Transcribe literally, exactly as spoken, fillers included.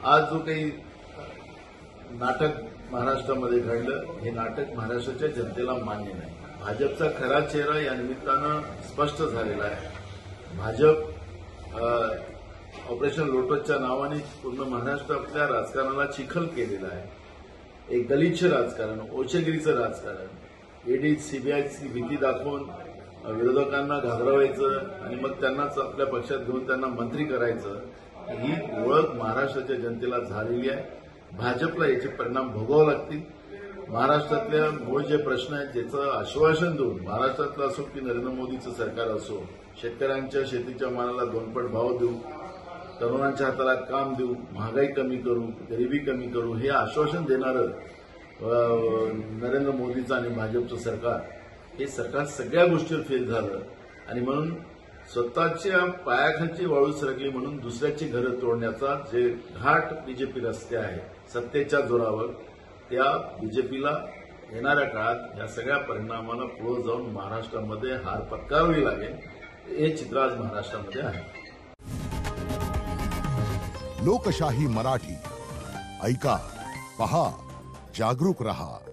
आज जो काही नाटक महाराष्ट्रामध्ये घडलं, हे नाटक महाराष्ट्राच्या जनतेला मान्य नाही. भाजपचा खरा चेहरा या निमित्तानं स्पष्ट झालेला आहे. भाजप ऑपरेशन लोटसच्या नावाने पूर्ण महाराष्ट्रातल्या राजकारणाला चिखल केलेला आहे. एक गलिच्छ राजकारण, ओचगिरीचं राजकारण, ईडी सीबीआयची भीती दाखवून विरोधकांना घाबरवायचं आणि मग त्यांनाच आपल्या पक्षात घेऊन त्यांना मंत्री करायचं, ही ओळख महाराष्ट्राच्या जनतेला झालेली आहे. भाजपला याचे परिणाम भोगावे लागतील. महाराष्ट्रातल्या मूळ जे प्रश्न आहेत त्याचं आश्वासन देऊन, महाराष्ट्रातलं असो की नरेंद्र मोदीचं सरकार असो, शेतकऱ्यांच्या शेतीच्या मालाला दोनपट भाव देऊ, तरुणांच्या हाताला काम देऊ, महागाई कमी करू, गरिबी कमी करू, हे आश्वासन देणारं नरेंद्र मोदीचं आणि भाजपचं सरकार, हे सरकार सगळ्या गोष्टीवर फेल झालं. आणि म्हणून स्वतःच्या पायाखालची वाळू सरकली म्हणून दुसऱ्याची घरं तोडण्याचा जे घाट बीजेपी रस्ते आहे सत्तेच्या जोरावर, त्या बीजेपीला येणाऱ्या काळात या सगळ्या परिणामाला पुढे जाऊन महाराष्ट्रामध्ये हार पत्करावी लागेल. हे चित्र आज महाराष्ट्रामध्ये आहे. लोकशाही मराठी ऐका, पहा, जागरूक रहा.